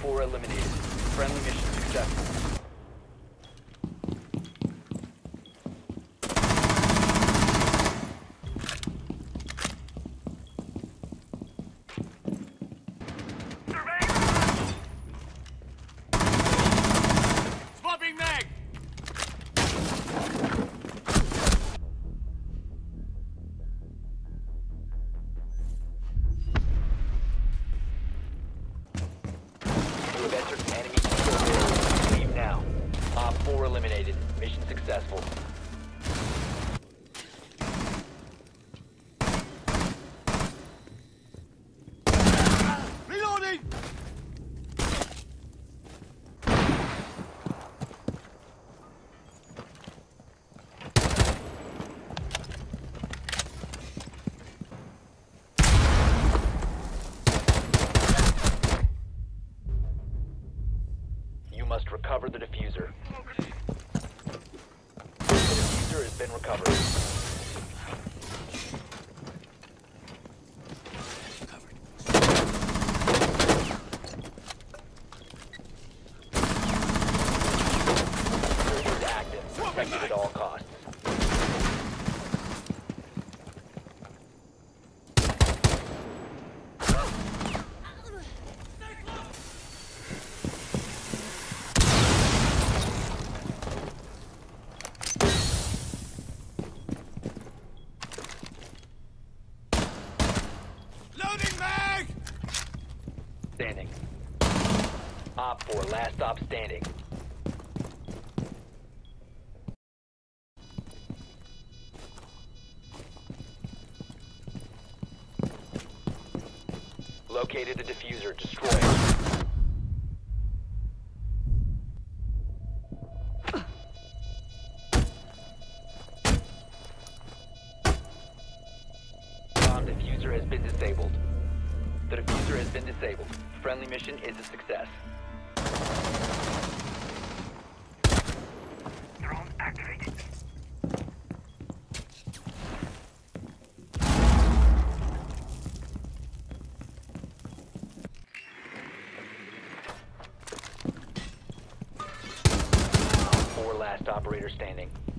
4 eliminated. Friendly mission successful. Swapping mag! You have entered an enemy control area. Leave now. Op 4 eliminated. Mission successful. Reloading! You must recover the diffuser. The diffuser has been recovered. Diffuser is active. Protected at all costs. Loading mag! Standing. Op 4, last stop standing. Located a diffuser. Destroy it. Bomb diffuser has been disabled. The diffuser has been disabled. Friendly mission is a success. Drone activated. Four last operator standing.